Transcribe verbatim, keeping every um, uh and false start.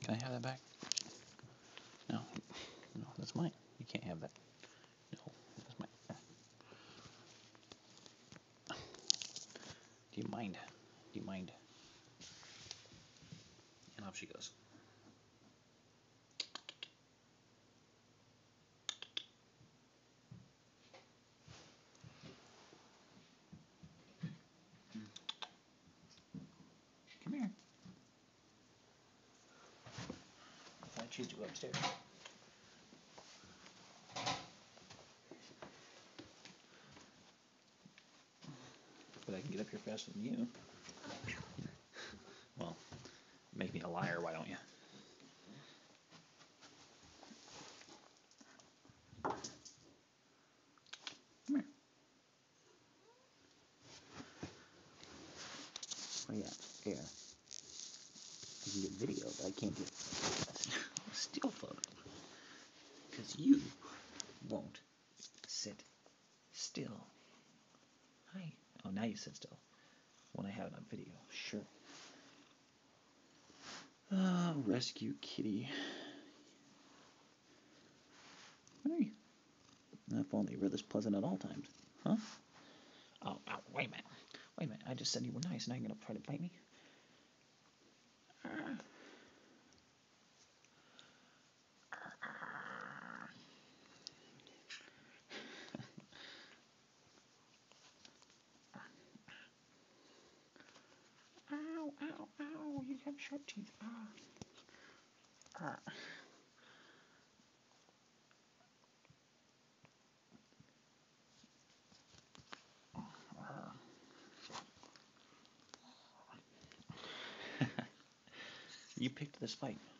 Can I have that back? No. No, that's mine. You can't have that. No, that's mine. Do you mind? Do you mind? And off she goes. Come here. I choose to go upstairs. But I can get up here faster than you. Well, make me a liar, why don't you? Come here. Oh yeah, air. I can get video, but I can't get a still photo. Because you won't sit still. Hi. Oh, now you sit still. When I have it on video, sure. Ah, oh, rescue kitty. Where are you? If only you were this pleasant at all times. Huh? Oh, oh, wait a minute. Wait a minute. I just said you were nice. Now you're going to try to bite me? Ow, ow, ow. You have sharp teeth. Ah. Ah. You picked this fight.